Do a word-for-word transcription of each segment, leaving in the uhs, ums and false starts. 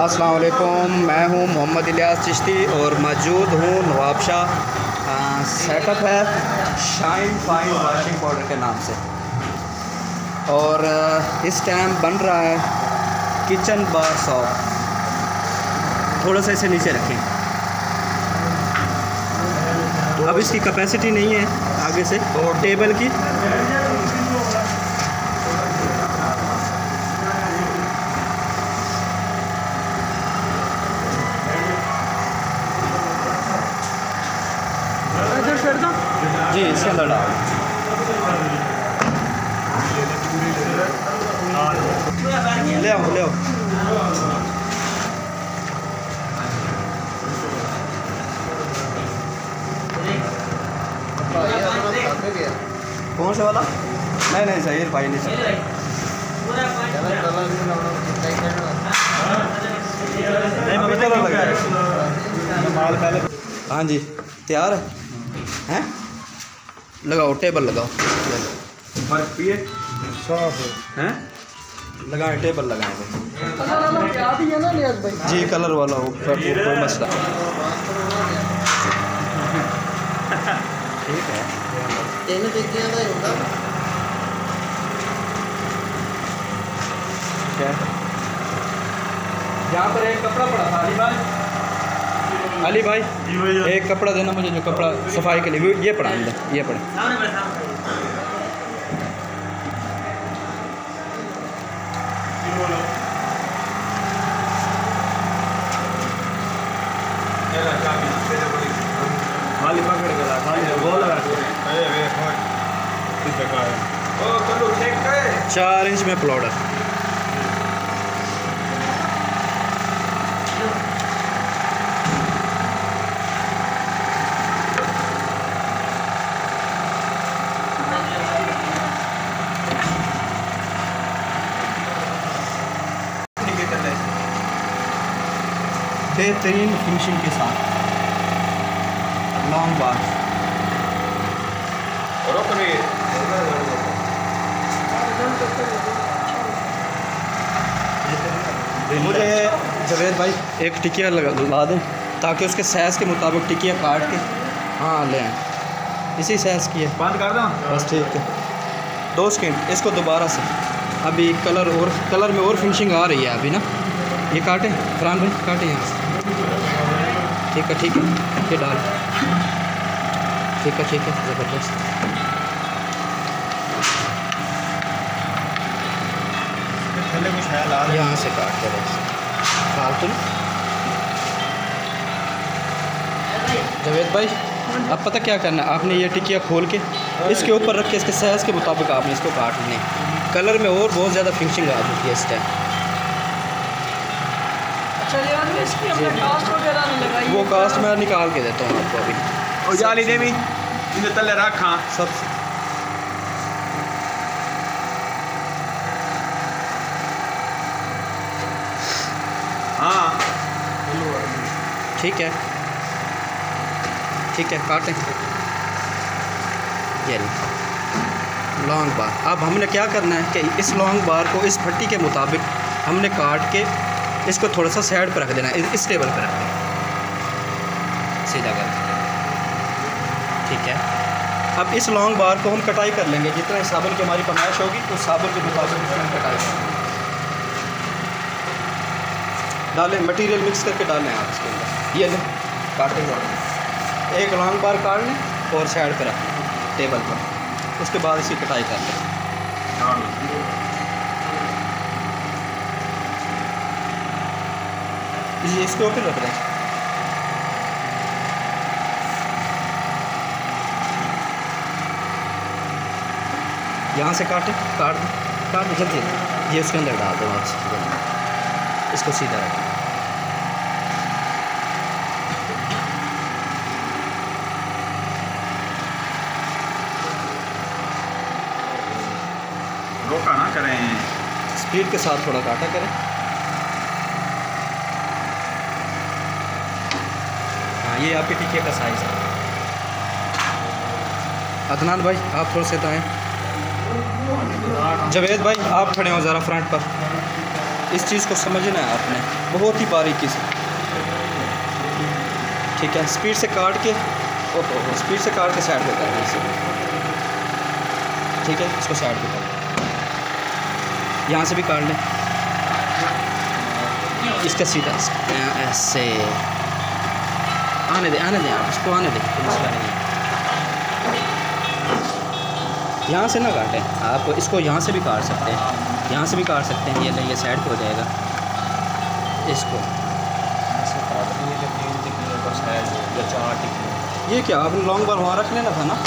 अस्सलाम वालेकुम, मैं हूं मोहम्मद इलियास चिश्ती और मौजूद हूं नवाबशाह। सेटअप है शाइन फाइन वॉशिंग पाउडर के नाम से और इस टाइम बन रहा है किचन बार सॉप। थोड़ा सा इसे नीचे रखें। अब इसकी कैपेसिटी नहीं है आगे से और टेबल की। जी इसके अंदर डाल ले आओ ले आओ। कौन से वाला? नहीं नहीं सही भाई नहीं सही। हाँ जी तैयार है हैं? लगाओ टेबल लगाओ। हैं लगाएं टेबल लगाएं जी कलर वाला हो कोई मसला ठीक है। क्या यहाँ पर एक कपड़ा पड़ा था अली भाई अली भाई एक कपड़ा देना मुझे जो कपड़ा सफाई के लिए ये पड़ा अंदर ये पड़ा। चार इंच में प्लॉडर बेहतरीन फिनिशिंग के साथ लॉन्ग बार। मुझे जवेद भाई एक टिकिया लगा ला दें ताकि उसके साइज़ के मुताबिक टिकिया काट के हाँ ले आएँ। इसी साइज़ की है। बंद कर दो बस ठीक है। दो सेकंड इसको दोबारा से अभी कलर और कलर में और फिनिशिंग आ रही है अभी ना। ये काटें फरहान भाई काटें यहाँ से। ठीक है ठीक है ये डाल ठीक है ठीक है ज़बरदस्त। यहाँ से काट कर फालतू। जवेद भाई अब पता क्या करना है आपने ये टिकिया खोल के इसके ऊपर रख के इसके साइज़ के मुताबिक आपने इसको काट लें। कलर में और बहुत ज़्यादा फिनिशिंग आ चुकी है इस टाइम। वो कास्ट मैं निकाल के देता हूँ आपको अभी। और जाली दे भी इन्हें तले रखा सब हाँ ठीक है ठीक है काटें। ये लॉन्ग बार अब हमने क्या करना है कि इस लॉन्ग बार को इस पट्टी के मुताबिक हमने काट के इसको थोड़ा सा साइड पर रख देना है। इस टेबल पर रख देना सीधा कर ठीक है। अब इस लॉन्ग बार को हम कटाई कर लेंगे जितना साबुन की हमारी पैमाइश होगी तो साबुन के मुताबिक हम कटाई करेंगे। डालें मटेरियल मिक्स करके डालें आप इसके अंदर। ये लें काटेंगे एक लॉन्ग बार काट लें और साइड पर रख लें टेबल पर। उसके बाद इसकी कटाई कर लें। ये इसके ऊपर रख दें। यहाँ से काटें काट दें काट दें जल्दी ये उसके अंदर डाल दो आप इसको सीधा रखें। रोका ना करें स्पीड के साथ थोड़ा काटा करें। हाँ ये आपके टिकिया का साइज़ है। अदनान भाई आप थोड़ा से दाएं। जवेद भाई आप खड़े हो ज़रा फ्रंट पर। इस चीज़ को समझना है आपने बहुत ही बारीकी से, ठीक है। स्पीड से काट के, ओहो स्पीड से काट के साइड पे करना है इसे, ठीक है। इसको साइड पे कर, यहाँ से भी काट लें, इसका सीधा ऐसे आने दे आने दे आप इसको आने दे, कोई मसला नहीं है। यहाँ से ना काटें आप, इसको यहाँ से भी काट सकते हैं, यहाँ से भी काट सकते हैं। ये नहीं, ये साइड पे हो जाएगा। इसको ये क्या आपने लॉन्ग बार वहाँ रख लेना था ना,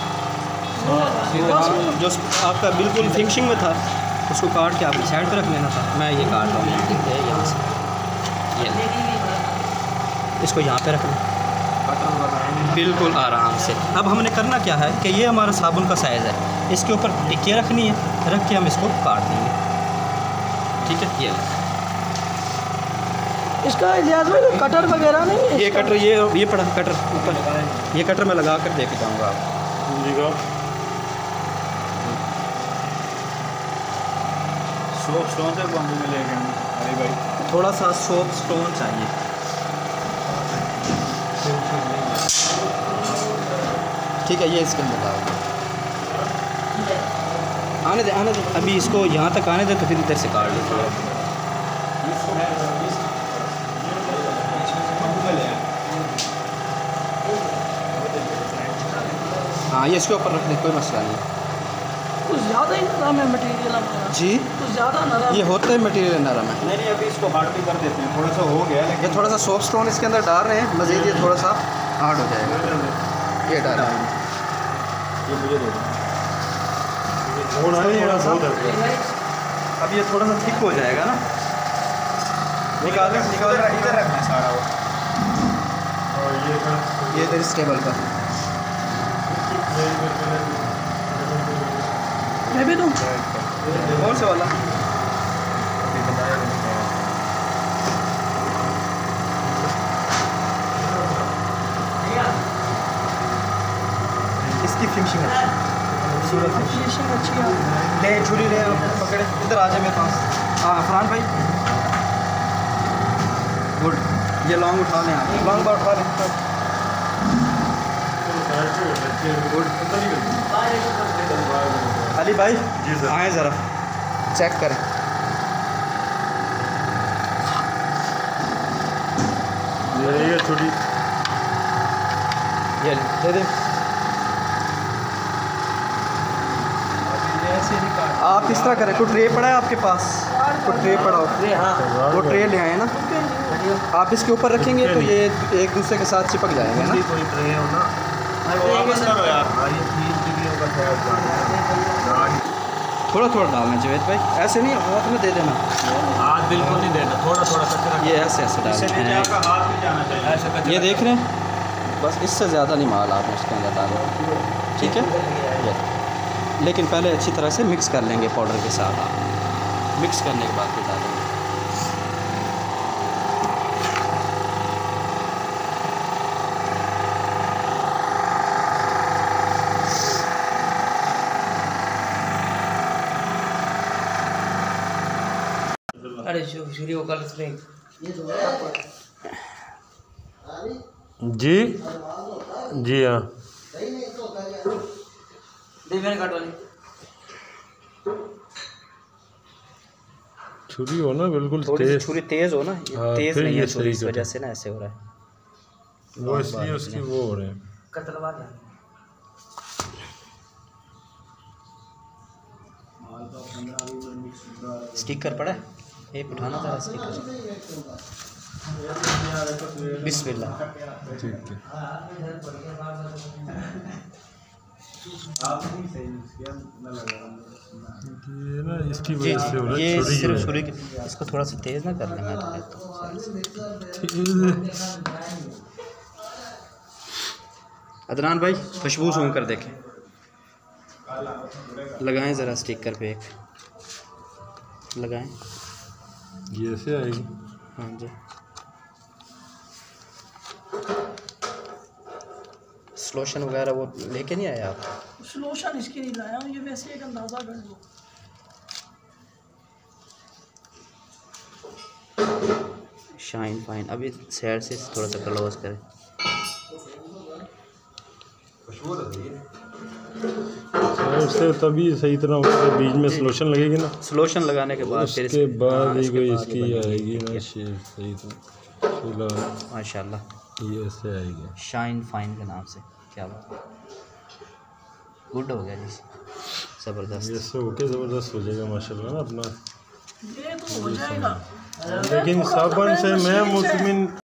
जो आपका बिल्कुल फिनिशिंग में था, उसको काट के आपने साइड पे रख लेना था। मैं ये काट रहा हूँ यहाँ से, ये इसको यहाँ पे रख लें बिल्कुल आराम से। अब हमने करना क्या है कि ये हमारा साबुन का साइज़ है, इसके ऊपर टिक्कियाँ रखनी है, रख के हम इसको काट देंगे, ठीक है। ये इसका इजाज़ में कटर वगैरह नहीं है? ये कटर, ये ये पड़ा कटर ऊपर, ये कटर मैं लगा कर देके जाऊँगा आप। सोप स्टोन से बम्बू में लेके अरे भाई थोड़ा सा सोप स्टोन चाहिए, ठीक है। ये इसके अंदर डाल आने दे आने दे अभी इसको यहाँ तक आने दे, तो फिर इधर से काट लेते हैं। हाँ ये इसके ऊपर रख दे, कोई मसला नहीं। कुछ ज़्यादा ही नरम है मटेरियल हमारा जी, कुछ ज़्यादा नरम ये होता है मटेरियल नरम है। नहीं नहीं अभी इसको हार्ड भी कर देते हैं, थोड़ा सा हो गया लेकिन ये थोड़ा सा सॉफ्ट स्टोन इसके अंदर डाल रहे हैं, मज़ीद ये थोड़ा सा हार्ड हो जाएगा। ये डाल रहे हैं, ये मुझे दे दो। अब ये थोड़ा सा थिक हो जाएगा ना, निकाल निकाल इधर रखना सारा वो। ये इधर इस टेबल पर मैं भी दूँ। कौन से वाला? इसकी फिनिशिंग है खूबसूरत, फिनिशिंग अच्छी है। ले छुरी ले आप पकड़े, इधर आ जाए मेरे पास। हाँ फरहान भाई गुड, ये लॉन्ग उठा लें आप, लॉन्ग बार उठा लें गुड। अली भाई आए ज़रा चेक करें, ये छोटी ये दे दे आप इस तरह करें। कोई ट्रे पड़ा है आपके पास? कोई ट्रे पड़ा हो? ट्रे, हाँ वो ट्रे ले आए ना, आप इसके ऊपर रखेंगे तो ये एक दूसरे के साथ चिपक जाएंगे ना। कोई ट्रे हो ना, वापस करो यार। थोड़ा थोड़ा डालना जावेद भाई, ऐसे नहीं हाथ में दे देना, हाथ बिल्कुल नहीं देना, थोड़ा थोड़ा सा ये ऐसे ऐसे डालना है। आपका हाथ भी जाना चाहिए ऐसे। ये देख रहे हैं, बस इससे ज़्यादा नहीं माल आपने उसके अंदर डालो, ठीक है। ये लेकिन पहले अच्छी तरह से मिक्स कर लेंगे पाउडर के साथ, आप मिक्स करने के बाद फिर डालेंगे। अरे शुरू कर इसमें जी जी हाँ छुरी हो ना बिल्कुल थोड़ी सी तेज, छुरी तेज़ हो ना, हाँ, तेज़ फिर नहीं ये है छुरी, इस सही वजह से ना ऐसे हो रहा है। वो इसलिए उसकी वो हो रहे हैं। स्टिकर पड़ा है, एक उठाना था स्टिकर। बिस्मिल्लाह। ठीक है ये ना इसकी जी वजह से हो रहा जी, है, ये छुरी की सिर्फ वजह छुरी की, इसको थोड़ा सा तेज़ ना कर लेना तो से। अदनान भाई खुशबू सूंघ कर देखें, लगाएं ज़रा स्टिकर पे, एक लगाएं। ये ऐसे आएगी। हाँ जी, स्लोशन वगैरह वो लेके नहीं आए आप? सोल्यूशन इसकी नहीं लाया हूँ, ये वैसे एक अंदाज़ा कर लो। Shine Fine. अभी साइड से थोड़ा सा क्लोज करें। उससे तभी सही तरह होगा, बीच में सलोशन लगेगी ना, सलोशन लगाने के बाद फिर उसके बाद हाँ, ही इसके कोई बाद इसकी ही बनेगी। आएगी ना शेप सही तरह। माशाल्लाह ये ऐसे आएगी शाइन फाइन के नाम से। क्या बात है, गुड हो गया जी, ज़बरदस्त। ये ऐसे होके ज़बरदस्त हो जाएगा माशाल्लाह ना अपना। ये तो हो जाएगा, लेकिन साबुन से मैं मुतमिन